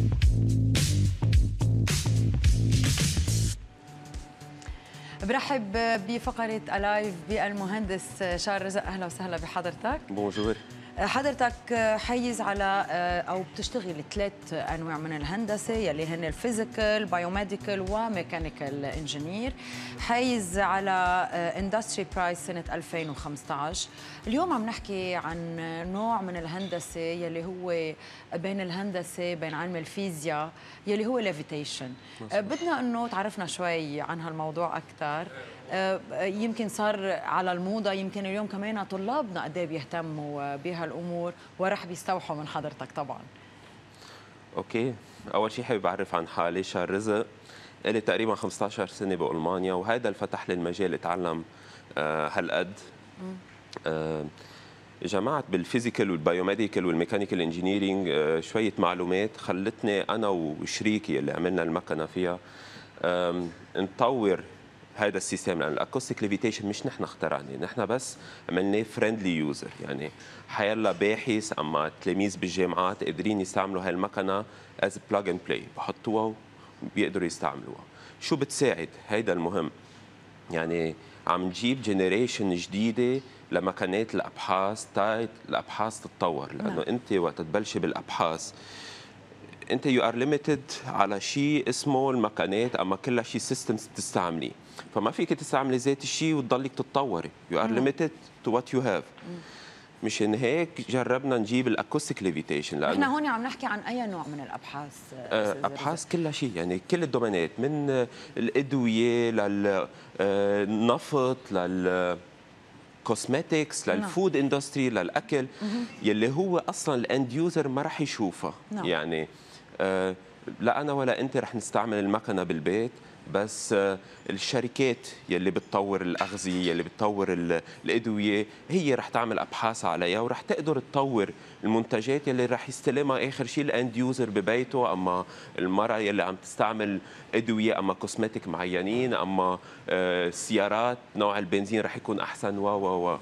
برحب بفقرة ألايف بالمهندس شارل رزق. أهلا وسهلا بحضرتك. بونجور. حضرتك حيز على أو بتشتغل 3 أنواع من الهندسة يلي هن الفيزيكال، بايوميديكال وميكانيكال انجينير. حيز على اندستري برايس سنة 2015. اليوم عم نحكي عن نوع من الهندسة يلي هو بين الهندسة بين علم الفيزياء يلي هو ليفيتيشن. بدنا أنه تعرفنا شوي عن هالموضوع أكثر. يمكن صار على الموضة، يمكن اليوم كمان طلابنا قد ايه بيهتموا بهالامور ورح بيستوحوا من حضرتك طبعا. اوكي، اول شيء حابب اعرف عن حالي. شارل رزق، لي تقريبا 15 سنه بالمانيا، وهذا اللي فتح لي المجال اتعلم هالقد. جمعت بالفيزيكال والبايوميديكال والميكانيكال انجينيرينج شويه معلومات خلتني انا وشريكي اللي عملنا المكنه فيها نطور هذا السيستم. لان الاكوستيك ليفيتيشن مش نحن اخترعناه، نحن بس عملناه فريندلي يوزر، يعني حيلا باحث اما تلاميذ بالجامعات قادرين يستعملوا هاي المكنه از بلاج اند بلاي، بحطوها وبيقدروا يستعملوها. شو بتساعد؟ هيدا المهم، يعني عم نجيب جينيريشن جديده لمكانات الابحاث، الابحاث تتطور. لانه انت وقت تبلشي بالابحاث انت يو ار ليميتد على شيء اسمه المكانات، اما كلها شيء سيستمز بتستعمليه، فما فيك تستعملي ذات الشيء وتضلك تتطوري. يو ار ليميتد تو وات يو هاف. مشان هيك جربنا نجيب الاكوستيك ليفيتيشن. نحن هون عم نحكي عن اي نوع من الابحاث؟ ابحاث كلها شيء، يعني كل الدومينات، من الادويه للنفط كوسماتكس للفود اندستري للاكل، يلي هو اصلا الاند يوزر ما راح يشوفها. يعني لا انا ولا انت رح نستعمل المكنه بالبيت، بس الشركات يلي بتطور الاغذيه، يلي بتطور الادويه، هي رح تعمل ابحاث عليها ورح تقدر تطور المنتجات يلي رح يستلمها اخر شيء الاند يوزر ببيته. اما المراه يلي عم تستعمل ادويه اما كوسمتيك معينين، اما سيارات نوع البنزين رح يكون احسن و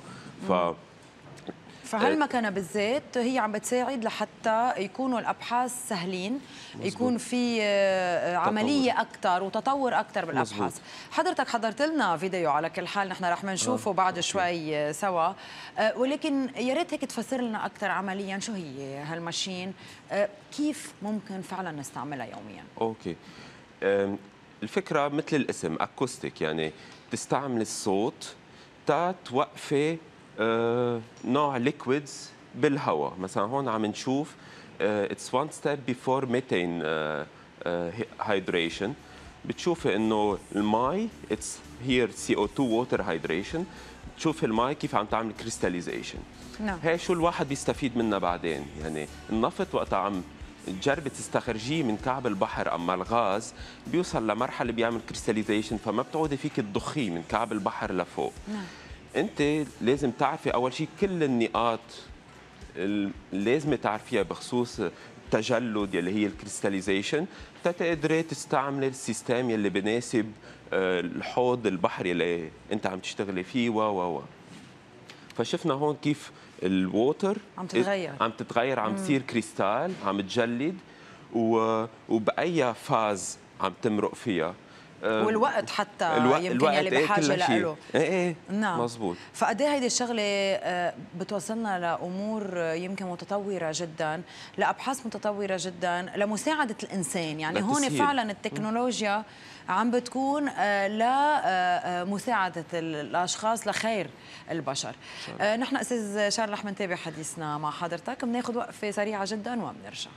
فهالمكنه بالذات هي عم بتساعد لحتى يكونوا الابحاث سهلين، مزبوط. يكون في عمليه اكثر وتطور اكثر بالابحاث. مزبوط. حضرتك حضرت لنا فيديو على كل حال، نحن رح نشوفه بعد شوي سوا، ولكن يا ريت هيك تفسر لنا اكثر عمليا شو هي هالماشين، كيف ممكن فعلا نستعملها يوميا. اوكي، الفكره مثل الاسم اكوستيك، يعني تستعمل الصوت توقفي نوع ليكويدز بالهواء. مثلا هون عم نشوف اتس وان ستيب بيفور ميثين هايدريشن. بتشوفي انه المي اتس هير CO2 ووتر هايدريشن. بتشوفي المي كيف عم تعمل كريستاليزيشن. هي شو الواحد بيستفيد منها بعدين. يعني النفط وقت عم تجربي تستخرجيه من كعب البحر، اما الغاز بيوصل لمرحله بيعمل كريستاليزيشن، فما بتعودي فيك تضخيه من كعب البحر لفوق. انت لازم تعرفي اول شيء كل النقاط اللازم تعرفيها بخصوص التجلد يلي هي الكريستاليزيشن، تقدري تستعملي السيستم يلي بناسب الحوض البحري اللي انت عم تشتغلي فيه و فشفنا هون كيف الووتر عم تتغير، عم تصير كريستال، عم تجلد، وبأي فاز عم تمرق فيها، والوقت حتى يمكن يلي بحاجه له. ايه نعم مزبوط. فقد ايه هيدي الشغله بتوصلنا لامور يمكن متطوره جدا، لابحاث متطوره جدا لمساعده الانسان. يعني هون فعلا التكنولوجيا عم بتكون لمساعده الاشخاص لخير البشر. نحن استاذ شارل رح نتابع حديثنا مع حضرتك، بناخذ وقفه سريعه جدا وبنرجع.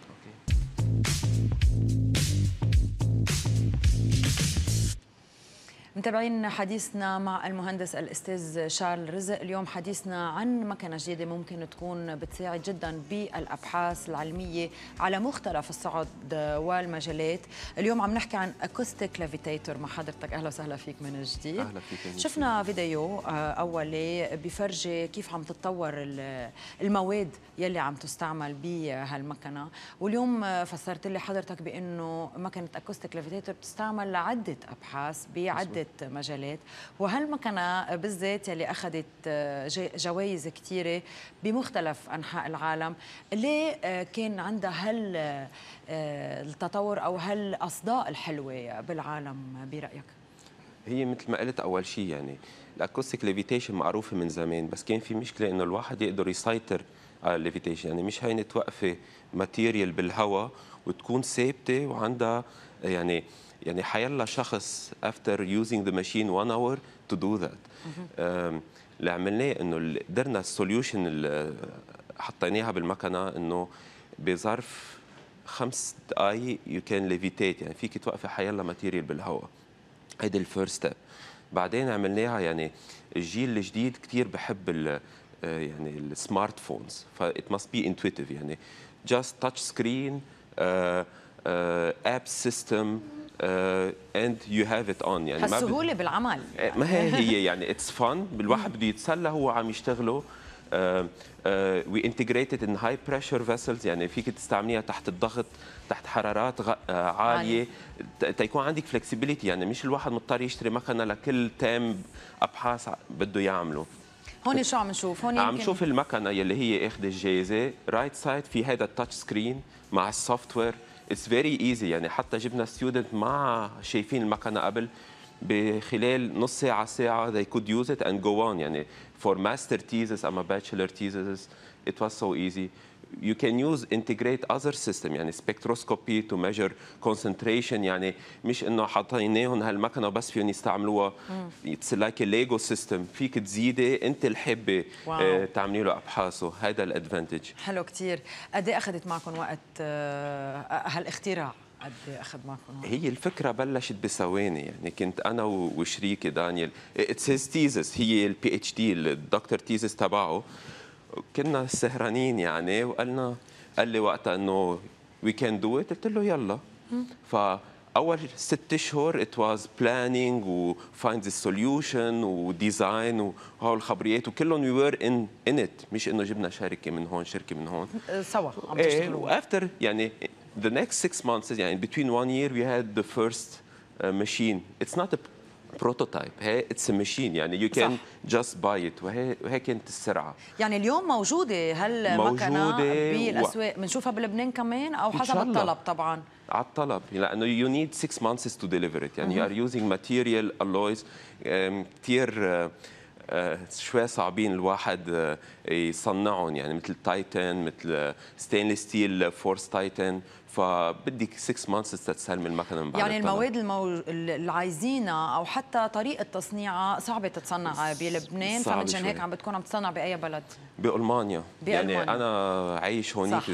متابعين حديثنا مع المهندس الأستاذ شارل رزق. اليوم حديثنا عن مكنة جديدة ممكن تكون بتساعد جدا بالأبحاث العلمية على مختلف الصعد والمجالات. اليوم عم نحكي عن أكوستيك ليفيتيتور مع حضرتك. أهلا وسهلا فيك من جديد. أهلا فيك. شفنا فيديو أولي بفرجي كيف عم تتطور المواد يلي عم تستعمل بهالمكنة، واليوم فسرت لي حضرتك بأنه مكنة أكوستيك ليفيتيتور بتستعمل لعدة أبحاث بعدة مجالات، وهالمكنة بالذات يلي أخذت جوائز كثيرة بمختلف أنحاء العالم. ليه كان عندها التطور او هالاصداء الحلوه بالعالم برايك؟ هي مثل ما قلت اول شيء، يعني الاكوستيك ليفيتيشن معروفه من زمان، بس كان في مشكله انه الواحد يقدر يسيطر على الليفيتيشن. يعني مش هينه توقفي ماتيريال بالهواء وتكون ثابته وعندها يعني حيلا شخص after using the machine 1 hour to do that. اللي عملناه انه قدرنا السوليوشن اللي حطيناها بالمكنه انه بظرف 5 دقائق يو كان ليفيتيت، يعني فيك توقفي حيلا ماتيريال بالهواء. هيدي الفيرست ستيب. بعدين عملناها، يعني الجيل الجديد كثير بحب يعني السمارت فونز، ف it must be intuitive، يعني just touch screen app system and you have it on. يعني هالسهولة بالعمل ما هي يعني اتس فن، الواحد بده يتسلى هو عم يشتغله. we integrated in high pressure vessels، يعني فيك تستعمليها تحت الضغط، تحت حرارات عاليه، تيكون عندك flexibility. يعني مش الواحد مضطر يشتري مكنه لكل تام ابحاث بده يعمله. هون شو عم نشوف؟ هون عم نشوف المكنه يلي هي اخذ الجائزه رايت سايد، في هذا التاتش سكرين مع السوفت وير. اتس فيري ايزي، يعني حتى جبنا ستودنت ما شايفين المكنه قبل، بخلال نص ساعه ساعه they could use it and go on. يعني for master thesis أما bachelor thesis it was so easy. You can use integrate other system، يعني spectroscopy to measure concentration. يعني مش انه حاطيناهم هالمكنه وبس فيهم يستعملوها. it's like a Lego system، فيك تزيدي انت اللي حابه تعملي له ابحاثه. هذا الادفانتج. حلو كثير. قد ايه اخذت معكم وقت هالاختراع؟ قد ايه اخذ معكم وقت؟ هي الفكره بلشت بثواني، يعني كنت انا وشريكي دانيال، اتس هيز تيزس، هي البي اتش دي الدكتور تيزس تبعه. كنا سهرانين يعني، قال لي وقتها انه وي كان دو ات، قلت له يلا. فاول 6 اشهر ات واز بلانينج وفايند ذا سوليوشن وديزاين وهول الخبريات، وكلهم وي وير ان ات، مش انه جبنا شركه من هون شركه من هون سوا عم تشتغلوا. وافتر يعني the next 6 months، يعني between 1 year we had the first machine. It's not a prototype، هي it's a machine، يعني you can just buy it. وهي كانت السرعه. يعني اليوم موجوده هالمكنه بالاسواق، بنشوفها بلبنان كمان او حسب الطلب طبعا؟ على الطلب، لانه you need 6 months to deliver it. يعني you are using material alloys كثير شوي صعبين الواحد يصنعهم، يعني مثل تايتن، مثل ستينلس ستيل فورس تايتن، فبدك 6 مانثس تستلم المكنه من بعد. يعني المواد اللي عايزينها او حتى طريقه تصنيعها صعبه تتصنع بلبنان، فمنشان هيك عم بتكون عم تصنع باي بلد؟ بألمانيا. يعني انا عايش هونيك،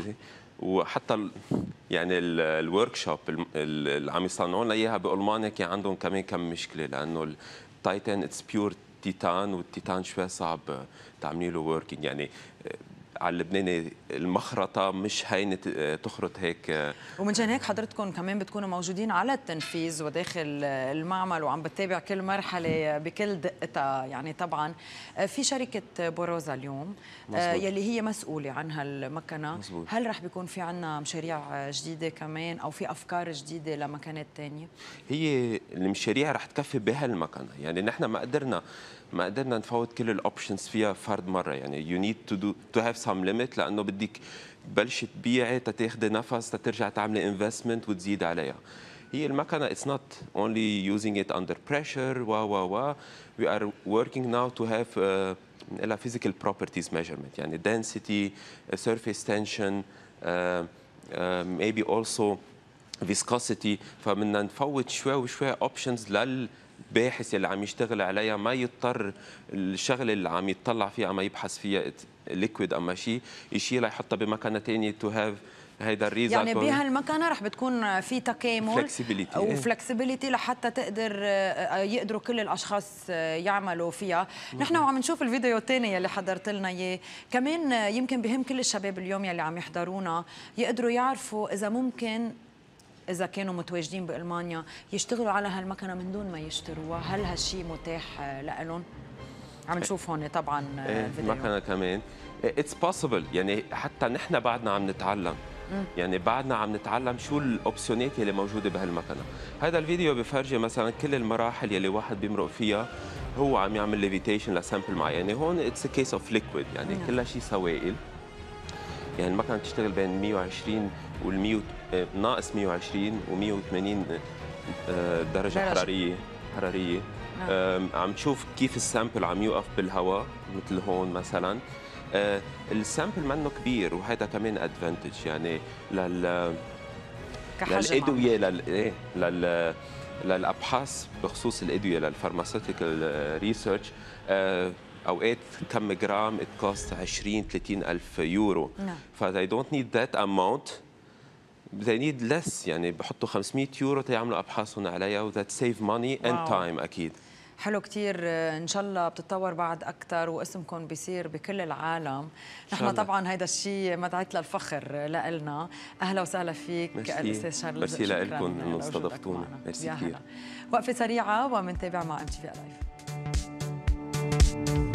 وحتى يعني الورك شوب اللي عم يصنعوا لنا اياها بألمانيا كان عندهم كمان كم مشكله، لانه التايتن اتس بيور تيتان، والتيتان شوي صعب تعملي له وركينج. يعني على اللبناني المخرطه مش هينه تخرط هيك. ومنشان هيك حضرتكم كمان بتكونوا موجودين على التنفيذ وداخل المعمل وعم بتتابع كل مرحله بكل دقتها. يعني طبعا في شركه بوروزا اليوم يلي هي مسؤوله عن هالمكنه. مزبوط. هل رح بيكون في عندنا مشاريع جديده كمان او في افكار جديده لمكانات ثانيه؟ هي المشاريع رح تكفي بهالمكنه، يعني نحن ما قدرنا نفوت كل الاوبشنز فيها فرد مره. يعني يو نيد تو هاف سم ليميت، لانه بدك تبلشي تبيعي تاخذي نفس ترجع تعملي انفستمنت وتزيد عليها. هي المكنه اتس نوت اونلي يوزينج ات اندر بريشر وي ار working now to have لها physical properties measurement، يعني density, surface tension, maybe also viscosity. فبدنا نفوت شوي وشوي اوبشنز باحث يلي عم يشتغل عليها ما يضطر الشغله اللي عم يتطلع فيها اما يبحث فيها ليكويد اما شيء يشيلها يحطها بمكنه ثانيه تو هاف هيدا الريزلت. يعني بهالمكنه رح بتكون في تكامل وفلكسبيليتي لحتى يقدروا كل الاشخاص يعملوا فيها. نحن وعم نشوف الفيديو الثاني يلي حضرت لنا اياه كمان، يمكن بهم كل الشباب اليوم يلي عم يحضرونا يقدروا يعرفوا اذا ممكن إذا كانوا متواجدين بألمانيا يشتغلوا على هالمكنة من دون ما يشتروها. هل هالشيء متاح لهم؟ عم نشوف هون طبعا الفيديو. المكنة كمان اتس بوسيبل، يعني حتى نحن بعدنا عم نتعلم. يعني بعدنا عم نتعلم شو الاوبسيونات اللي موجوده بهالمكنه. هذا الفيديو بفرجي مثلا كل المراحل يلي واحد بيمرق فيها هو عم يعمل ليفيتيشن لسامبل معين. يعني هون اتس ا كيس اوف ليكويد، يعني كل شيء سوائل. يعني المكنه بتشتغل بين 120 وال ناقص 120 و180 درجة حرارية. عم تشوف كيف السامبل عم يوقف بالهواء مثل هون مثلا. السامبل منه كبير، وهذا كمان ادفانتج يعني للادويه للابحاث بخصوص الادويه للفارماسيوتيكال ريسيرش. اوقات كم جرام it costs 20-30 الف يورو. ف they don't need that amount, they need less. يعني بحطوا 500 يورو تيعملوا ابحاثهم عليها، و that save money and time. اكيد حلو كتير. ان شاء الله بتتطور بعد اكثر واسمكم بيصير بكل العالم. نحن طبعا هيدا الشيء مدعاة للفخر لنا. اهلا وسهلا فيك الاستاذ شارل. ميرسي لكم انه استضفتونا. ميرسي كثير. وقفه سريعه ومنتابع مع MTV Live.